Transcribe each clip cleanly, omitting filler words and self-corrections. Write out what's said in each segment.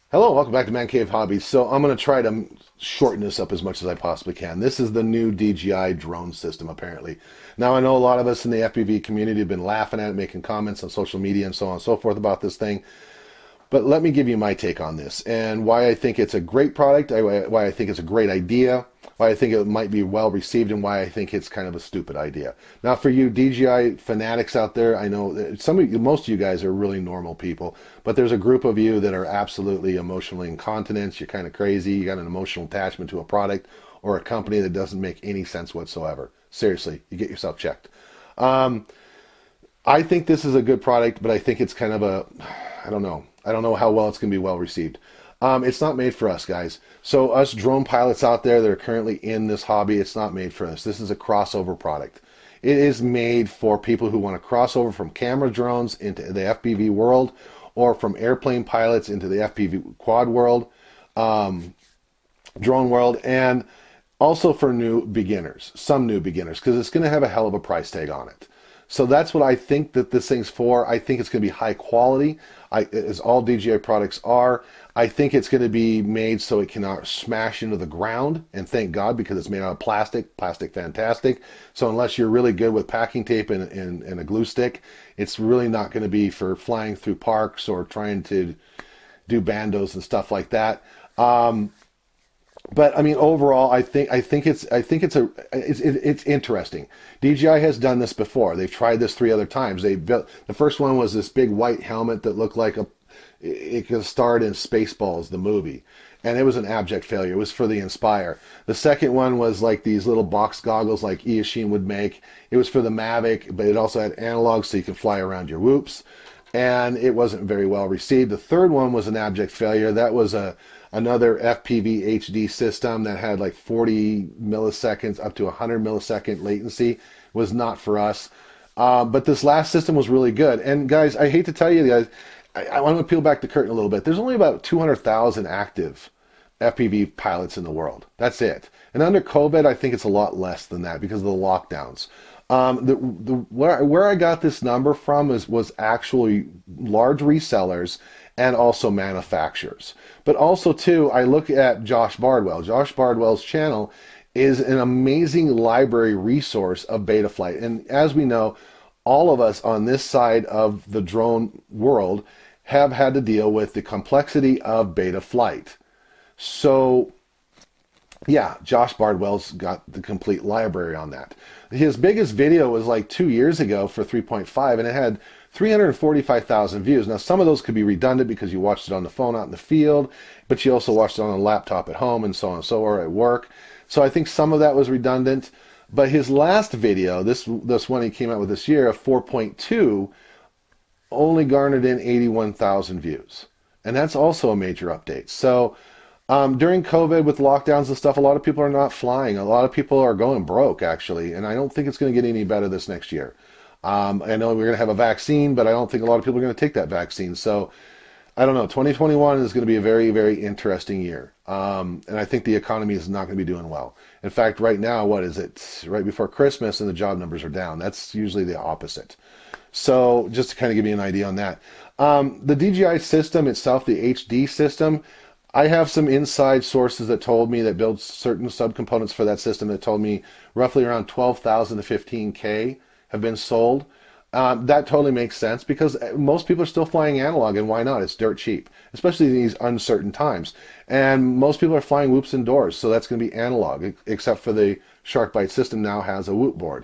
Hello, welcome back to Man Cave Hobbies. So I'm going to try to shorten this up as much as I possibly can. This is the new DJI drone system, apparently. Now, I know a lot of us in the FPV community have been laughing at it, making comments on social media and so on and so forth about this thing. But let me give you my take on this and why I think it's a great product, why I think it's a great idea, why I think it might be well received, and why I think it's kind of a stupid idea. Now, for you DJI fanatics out there, I know that most of you guys are really normal people, but there's a group of you that are absolutely emotionally incontinent. You're kind of crazy. You got an emotional attachment to a product or a company that doesn't make any sense whatsoever. Seriously, you get yourself checked. I think this is a good product, but I think it's kind of a, I don't know. I don't know how well it's going to be well received. It's not made for us, guys. So us drone pilots out there that are currently in this hobby, it's not made for us. This is a crossover product. It is made for people who want to cross over from camera drones into the FPV world, or from airplane pilots into the FPV quad world, drone world, and also for new beginners, some new beginners, because it's going to have a hell of a price tag on it. So that's what I think that this thing's for. I think it's going to be high quality, as all DJI products are. I think it's going to be made so it cannot smash into the ground, and thank God, because it's made out of plastic. Plastic, fantastic. So unless you're really good with packing tape and a glue stick, it's really not going to be for flying through parks or trying to do bandos and stuff like that. But I mean, overall, I think it's interesting. DJI has done this before. They've tried this 3 other times. They built, the first one was this big white helmet that looked like it could starred in Spaceballs, the movie, and it was an abject failure. It was for the Inspire. The second one was like these little box goggles like Eachine would make. It was for the Mavic, but it also had analog so you could fly around your whoops, and it wasn't very well received. The third one was an abject failure. That was another FPV HD system that had like 40 milliseconds up to 100 millisecond latency. Was not for us. But this last system was really good. And guys, I hate to tell you guys, I want to peel back the curtain a little bit. There's only about 200,000 active FPV pilots in the world. That's it. And under COVID, I think it's a lot less than that because of the lockdowns. Where I got this number from was actually large resellers and also manufacturers. But also, too, I look at Josh Bardwell. Josh Bardwell's channel is an amazing library resource of Betaflight. And as we know, all of us on this side of the drone world have had to deal with the complexity of Betaflight. So, yeah, Josh Bardwell's got the complete library on that. His biggest video was like 2 years ago for 3.5, and it had 345,000 views. Now, some of those could be redundant because you watched it on the phone out in the field, but you also watched it on a laptop at home and so on and so on, or at work. So I think some of that was redundant. But his last video, this one he came out with this year, of 4.2, only garnered in 81,000 views. And that's also a major update. So during COVID with lockdowns and stuff, a lot of people are not flying. A lot of people are going broke, actually. And I don't think it's going to get any better this next year. I know we're going to have a vaccine, but I don't think a lot of people are going to take that vaccine. So I don't know. 2021 is going to be a very, very interesting year. And I think the economy is not going to be doing well. In fact, right now, what is it? Right before Christmas and the job numbers are down. That's usually the opposite. So just to kind of give you an idea on that. The DJI system itself, the HD system, I have some inside sources that told me that build certain subcomponents for that system that told me roughly around 12,000 to 15K have been sold. That totally makes sense because most people are still flying analog, and why not? It's dirt cheap, especially in these uncertain times. And most people are flying whoops indoors, so that's going to be analog, except for the SharkBite system now has a whoop board.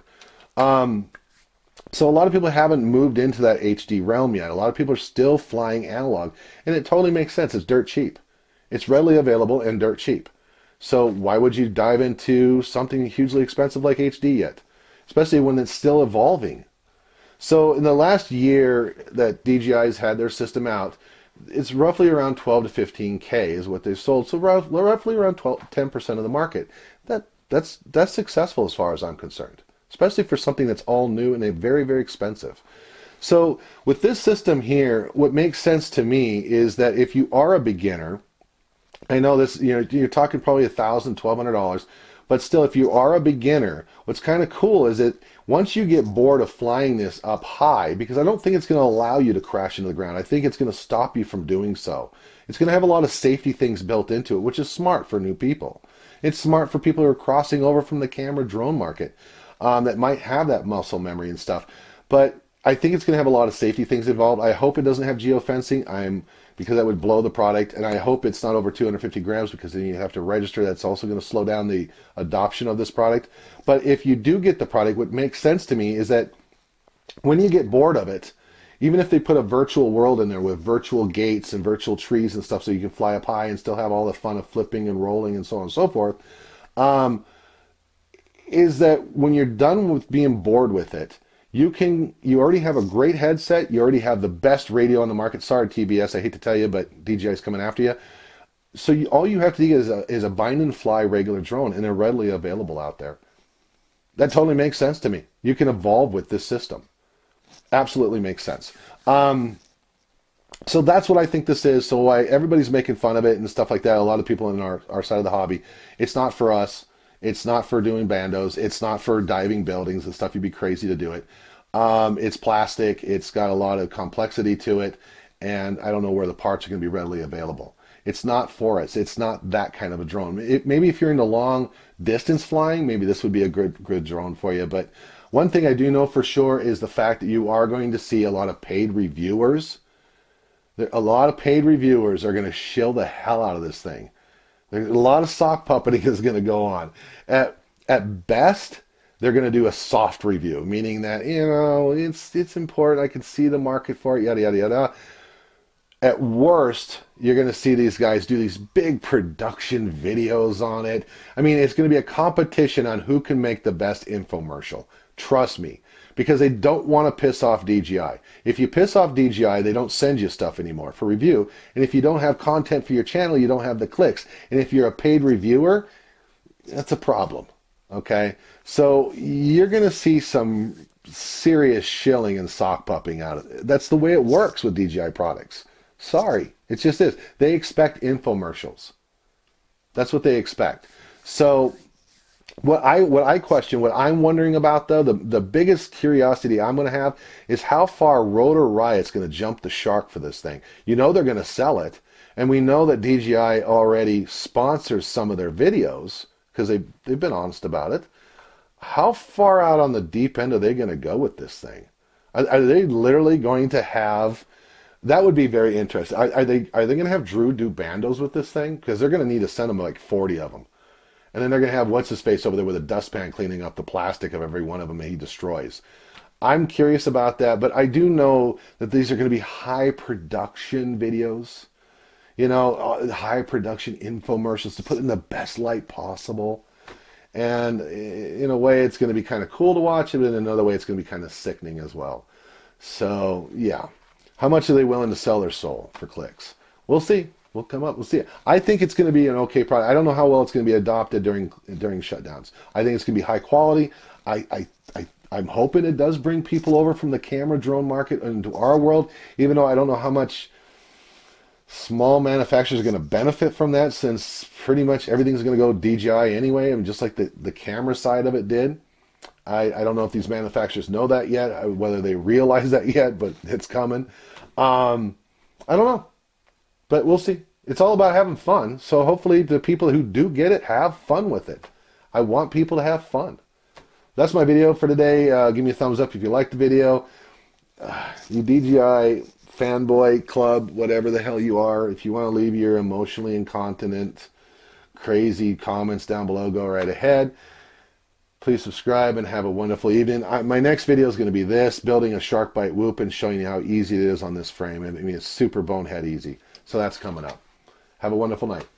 So a lot of people haven't moved into that HD realm yet. A lot of people are still flying analog, and it totally makes sense. It's dirt cheap. It's readily available and dirt cheap. So why would you dive into something hugely expensive like HD yet? Especially when it's still evolving. So in the last year that DJI's had their system out, it's roughly around 12 to 15K is what they've sold. So roughly around 10% of the market. That's successful as far as I'm concerned, especially for something that's all new and very, very expensive. So with this system here, what makes sense to me is that if you are a beginner, I know this, you're talking probably $1,000, $1,200. But still, if you are a beginner, what's kind of cool is that once you get bored of flying this up high, because I don't think it's going to allow you to crash into the ground. I think it's going to stop you from doing so. It's going to have a lot of safety things built into it, which is smart for new people. It's smart for people who are crossing over from the camera drone market that might have that muscle memory and stuff. But I think it's going to have a lot of safety things involved. I hope it doesn't have geofencing. Because that would blow the product, and I hope it's not over 250 grams because then you have to register. That's also going to slow down the adoption of this product. But if you do get the product, what makes sense to me is that when you get bored of it, even if they put a virtual world in there with virtual gates and virtual trees and stuff so you can fly up high and still have all the fun of flipping and rolling and so on and so forth, is that when you're done with being bored with it, you already have a great headset. You already have the best radio on the market. Sorry, TBS, I hate to tell you, but DJI's coming after you. So all you have to do is a bind and fly regular drone, and they're readily available out there. That totally makes sense to me. You can evolve with this system. Absolutely makes sense. So that's what I think this is. So why everybody's making fun of it and stuff like that. A lot of people in our side of the hobby. It's not for us. It's not for doing bandos. It's not for diving buildings and stuff. You'd be crazy to do it. It's plastic. It's got a lot of complexity to it. And I don't know where the parts are going to be readily available. It's not for us. It's not that kind of a drone. Maybe if you're into long distance flying, maybe this would be a good drone for you. But one thing I do know for sure is the fact that you are going to see a lot of paid reviewers. A lot of paid reviewers are going to shill the hell out of this thing. There's a lot of sock puppeting is going to go on. At best, they're going to do a soft review, meaning that, it's important. I can see the market for it, yada, yada, yada. At worst, you're going to see these guys do these big production videos on it. I mean, it's going to be a competition on who can make the best infomercial. Trust me, because they don't want to piss off DJI. If you piss off DJI, they don't send you stuff anymore for review. And if you don't have content for your channel, you don't have the clicks. And if you're a paid reviewer, that's a problem. Okay? So you're going to see some serious shilling and sock pupping out of it. That's the way it works with DJI products. Sorry. It just is. They expect infomercials. That's what they expect. So what I question, what I'm wondering about though, the biggest curiosity I'm going to have is how far Rotor Riot's going to jump the shark for this thing. You know they're going to sell it, and we know that DJI already sponsors some of their videos because they've been honest about it. How far out on the deep end are they going to go with this thing? Are they literally going to have? That would be very interesting. Are they going to have Drew do bandos with this thing? Because they're going to need to send them like 40 of them. And then they're going to have what's-his-face over there with a dustpan cleaning up the plastic of every one of them that he destroys. I'm curious about that, but I do know that these are going to be high-production videos. High-production infomercials to put in the best light possible. And in a way, it's going to be kind of cool to watch, but in another way, it's going to be kind of sickening as well. So, yeah. How much are they willing to sell their soul for clicks? We'll see. We'll come up. We'll see. I think it's going to be an okay product. I don't know how well it's going to be adopted during shutdowns. I think it's going to be high quality. I'm hoping it does bring people over from the camera drone market into our world, even though I don't know how much small manufacturers are going to benefit from that, since pretty much everything's going to go DJI anyway, and just like the camera side of it did. I don't know if these manufacturers know that yet, whether they realize that yet, but it's coming. I don't know. But we'll see. It's all about having fun. So hopefully the people who do get it have fun with it. I want people to have fun. That's my video for today. Give me a thumbs up if you liked the video. You DJI fanboy club, whatever the hell you are, if you want to leave your emotionally incontinent, crazy comments down below, go right ahead. Please subscribe and have a wonderful evening. My next video is going to be this, building a shark bite whoop and showing you how easy it is on this frame. I mean, it's super bonehead easy. So that's coming up. Have a wonderful night.